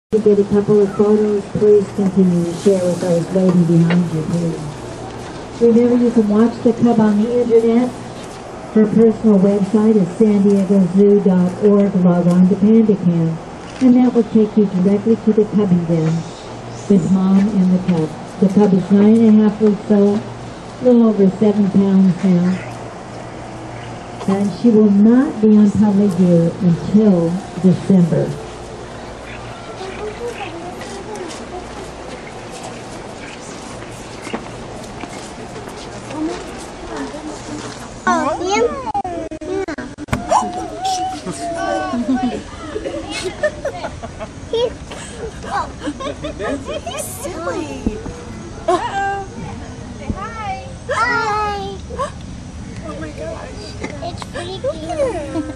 To get a couple of photos, please continue to share with those waiting behind you, please. Remember, you can watch the cub on the internet. Her personal website is sandiegozoo.org. Log on to PandaCam, and that will take you directly to the cubbing den with Mom and the cub. The cub is 9.5 weeks old, a little over 7 pounds now, and she will not be on public view until December. He's silly. Uh-oh. Say hi. Hi. Oh my gosh. It's freaky.